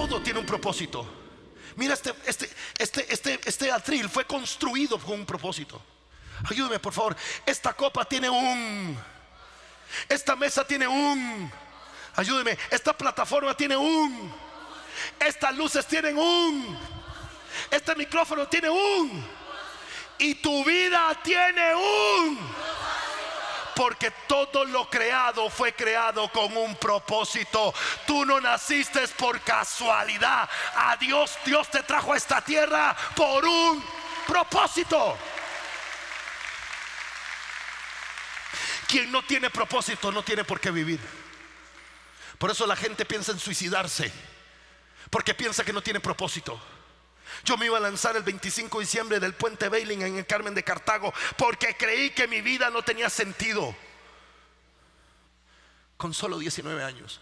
Todo tiene un propósito. Mira, este atril fue construido con un propósito. Ayúdeme por favor. Esta copa tiene esta mesa tiene ayúdeme. Esta plataforma tiene estas luces tienen este micrófono tiene y tu vida tiene porque todo lo creado fue creado con un propósito. Tú no naciste por casualidad. Dios te trajo a esta tierra por un propósito. Quien no tiene propósito no tiene por qué vivir. Por eso la gente piensa en suicidarse, porque piensa que no tiene propósito. Yo me iba a lanzar el 25 de diciembre del puente Bailing en el Carmen de Cartago, porque creí que mi vida no tenía sentido. Con solo 19 años.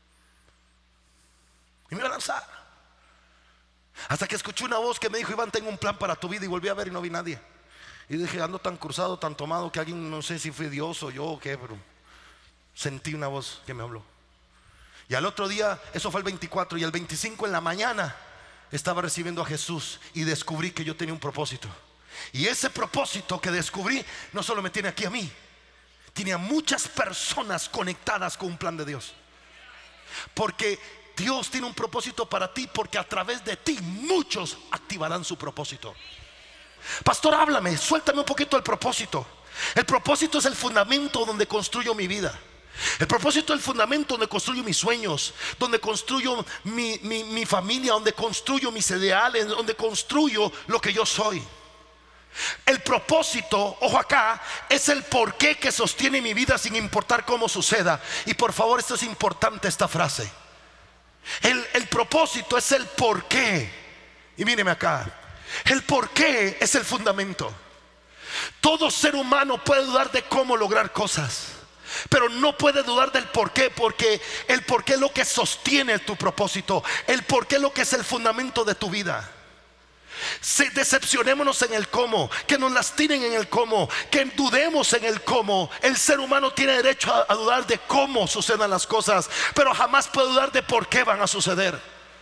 Y me iba a lanzar. Hasta que escuché una voz que me dijo: Iván, tengo un plan para tu vida. Y volví a ver y no vi nadie. Y dije: ando tan cruzado, tan tomado, que alguien, no sé si fue Dios o yo o qué, pero sentí una voz que me habló. Y al otro día, eso fue el 24, y el 25 en la mañana estaba recibiendo a Jesús y descubrí que yo tenía un propósito. Y ese propósito que descubrí no solo me tiene aquí a mí, tiene a muchas personas conectadas con un plan de Dios. Porque Dios tiene un propósito para ti, porque a través de ti muchos activarán su propósito. Pastor, háblame, suéltame un poquito el propósito. El propósito es el fundamento donde construyo mi vida. El propósito es el fundamento donde construyo mis sueños, donde construyo mi familia, donde construyo mis ideales, donde construyo lo que yo soy. El propósito, ojo acá, es el porqué que sostiene mi vida sin importar cómo suceda. Y por favor, esto es importante, esta frase. El propósito es el porqué. Y míreme acá. El porqué es el fundamento. Todo ser humano puede dudar de cómo lograr cosas, pero no puede dudar del porqué, porque el porqué es lo que sostiene tu propósito. El porqué es lo que es el fundamento de tu vida. Decepcionémonos en el cómo, que nos lastimen en el cómo, que dudemos en el cómo. El ser humano tiene derecho a dudar de cómo sucedan las cosas, pero jamás puede dudar de por qué van a suceder.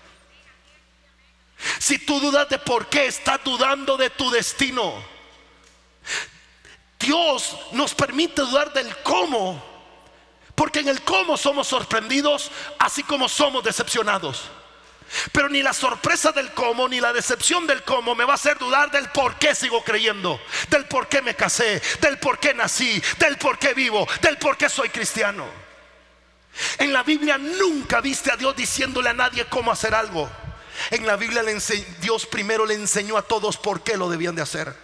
Si tú dudas de por qué, estás dudando de tu destino. Dios nos permite dudar del cómo, porque en el cómo somos sorprendidos, así como somos decepcionados. Pero ni la sorpresa del cómo, ni la decepción del cómo me va a hacer dudar del por qué sigo creyendo, del por qué me casé, del por qué nací, del por qué vivo, del por qué soy cristiano. En la Biblia nunca viste a Dios diciéndole a nadie cómo hacer algo. En la Biblia Dios primero le enseñó a todos por qué lo debían de hacer.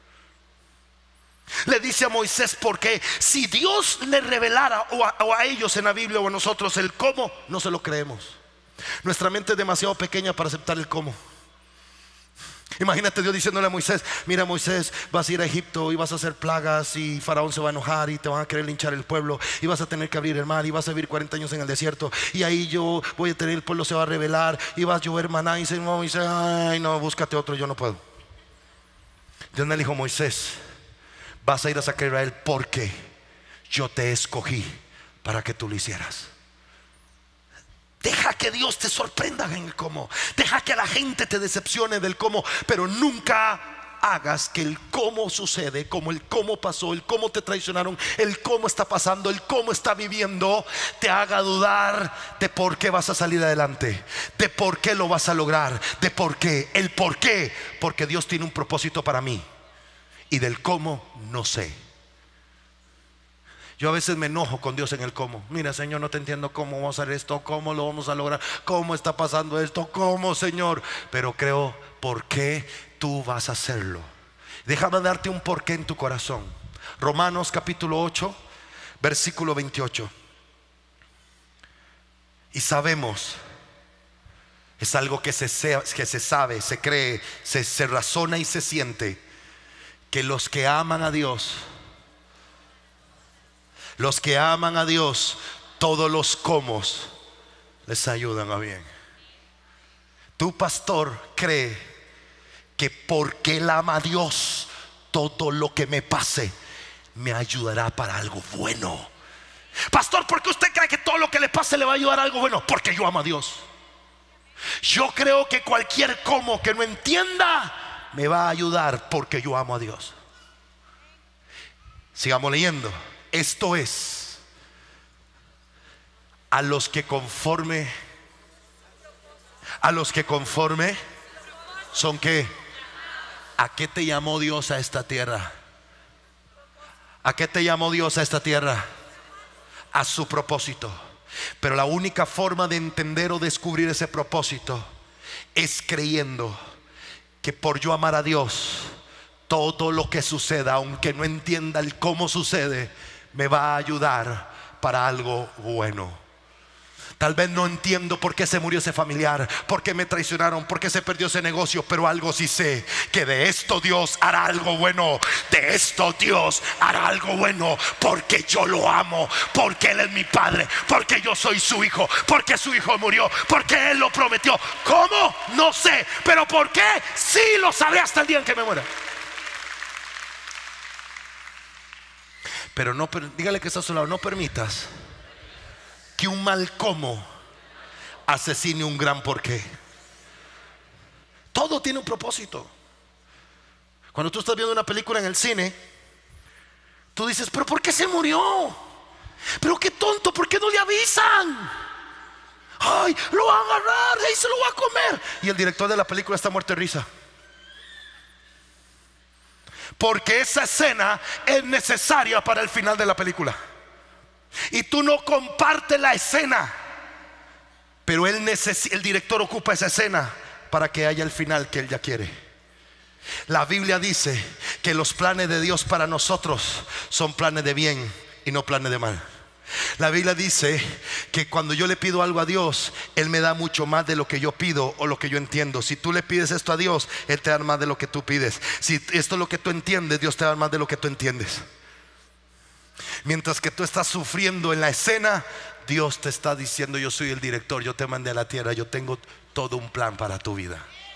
Le dice a Moisés por qué. Si Dios le revelara o a ellos en la Biblia o a nosotros el cómo, no se lo creemos. Nuestra mente es demasiado pequeña para aceptar el cómo. Imagínate Dios diciéndole a Moisés: mira, Moisés, vas a ir a Egipto y vas a hacer plagas, y Faraón se va a enojar y te van a querer linchar el pueblo, y vas a tener que abrir el mar, y vas a vivir 40 años en el desierto, y ahí yo voy a tener, el pueblo se va a rebelar, y vas a llover maná. Y dice: no, Moisés, ay no, búscate otro, yo no puedo. Dios le dijo: Moisés, vas a ir a sacar a Israel porque yo te escogí para que tú lo hicieras. Deja que Dios te sorprenda en el cómo. Deja que la gente te decepcione del cómo, pero nunca hagas que el cómo sucede, como el cómo pasó, el cómo te traicionaron, el cómo está pasando, el cómo está viviendo, te haga dudar de por qué vas a salir adelante, de por qué lo vas a lograr, de por qué. El por qué, porque Dios tiene un propósito para mí, y del cómo no sé. Yo a veces me enojo con Dios en el cómo. Mira, Señor, no te entiendo cómo vamos a hacer esto, cómo lo vamos a lograr, cómo está pasando esto, cómo, Señor. Pero creo, ¿por qué tú vas a hacerlo? Déjame darte un porqué en tu corazón. Romanos capítulo 8, versículo 28. Y sabemos, es algo que se sabe, se cree, se razona y se siente, que los que aman a Dios, todos los comos les ayudan a bien. Tu pastor cree que porque él ama a Dios, todo lo que me pase me ayudará para algo bueno. Pastor, ¿por qué usted cree que todo lo que le pase le va a ayudar a algo bueno? Porque yo amo a Dios. Yo creo que cualquier cómo que no entienda me va a ayudar porque yo amo a Dios. Sigamos leyendo. Esto es, a los que conforme son ¿qué? ¿A qué te llamó Dios a esta tierra? ¿A qué te llamó Dios a esta tierra? A su propósito. Pero la única forma de entender o descubrir ese propósito es creyendo que por yo amar a Dios, todo lo que suceda, aunque no entienda el cómo sucede, me va a ayudar para algo bueno. Tal vez no entiendo por qué se murió ese familiar, por qué me traicionaron, por qué se perdió ese negocio, pero algo sí sé, que de esto Dios hará algo bueno. De esto Dios hará algo bueno, porque yo lo amo, porque Él es mi padre, porque yo soy su hijo, porque su hijo murió, porque Él lo prometió. ¿Cómo? No sé, pero ¿por qué? Sí lo sabré hasta el día en que me muera. Pero no, dígale que está a su lado, no permitas que un mal cómo asesine un gran porqué. Todo tiene un propósito. Cuando tú estás viendo una película en el cine, tú dices, pero ¿por qué se murió? Pero qué tonto, ¿por qué no le avisan? Ay, lo va a agarrar y se lo va a comer. Y el director de la película está muerto de risa, porque esa escena es necesaria para el final de la película. Y tú no compartes la escena, pero el director ocupa esa escena para que haya el final que él ya quiere. La Biblia dice que los planes de Dios para nosotros son planes de bien y no planes de mal. La Biblia dice que cuando yo le pido algo a Dios, Él me da mucho más de lo que yo pido o lo que yo entiendo. Si tú le pides esto a Dios, Él te da más de lo que tú pides. Si esto es lo que tú entiendes, Dios te da más de lo que tú entiendes. Mientras que tú estás sufriendo en la escena, Dios te está diciendo: yo soy el director, yo te mandé a la tierra, yo tengo todo un plan para tu vida.